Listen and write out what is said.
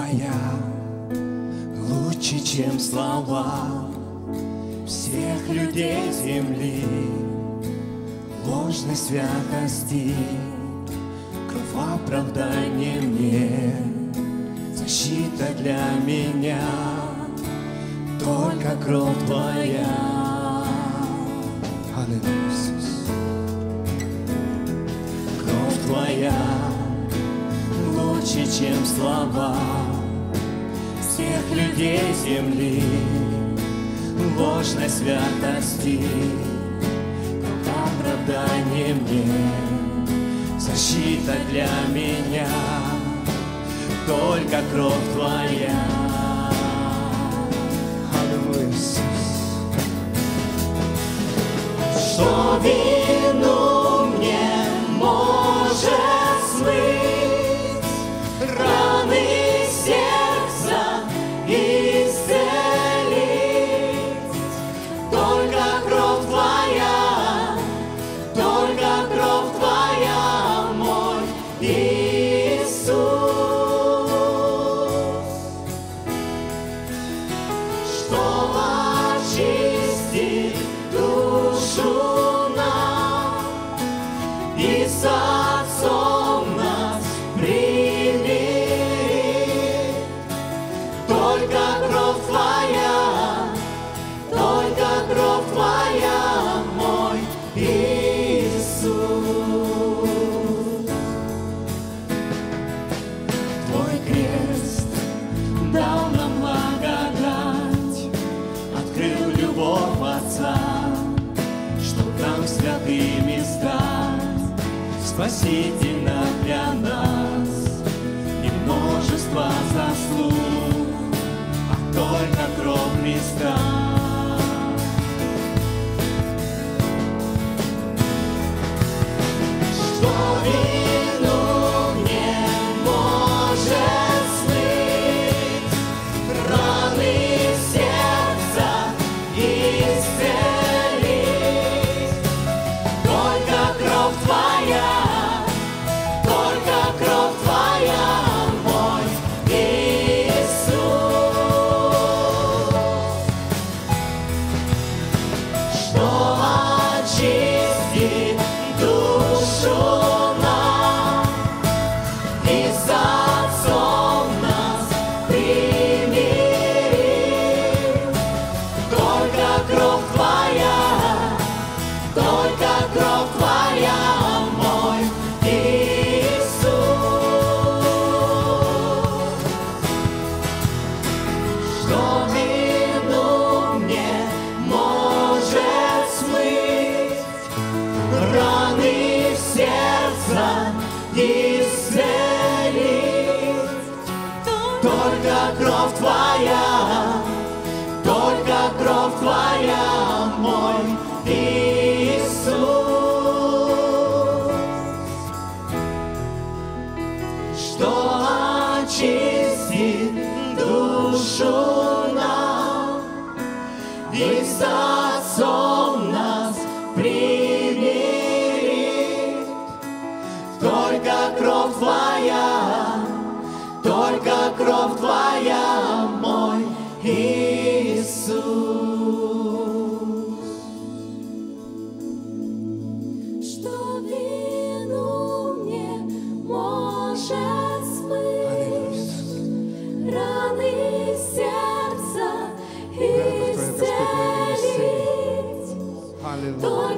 Твоя лучше, чем слова всех людей земли, ложной святости, кровь оправдания мне, защита для меня, только кровь Твоя. Аллилуйя, Иисус. Кровь Твоя лучше, чем слова всех людей земли, ложной святости, как оправдание мне, защита для меня, только кровь Твоя. Аллилуйя, Иисус. Что вину мне может смыть, раны сердца исцелить, только кровь Твоя, только кровь Твоя, мой Иисус. Что очистит душу нам и с Отцом нас примирит, только кровь Твоя, только кровь Твоя, мой Иисус. Твой крест дал нам благодать, открыл любовь Отца, чтоб нам святыми стать, спасительно для нас, и множество заслуг, а только кровь Христа. Что вину мне может смыть, раны сердца исцелить, только кровь Твоя, только кровь Твоя, мой Иисус. Что очистит душу нам и с Отцом нас примирит, только кровь Твоя, только кровь Твоя, мой Иисус. Что вину мне может смыть, раны сердца исцелить, только кровь Твоя, только кровь Твоя, мой Иисус. Что очистит душу нам и с Отцом нас примирит, только кровь Твоя, только кровь Твоя, мой Иисус. Что вину мне может смыть, раны сердца исцелить, только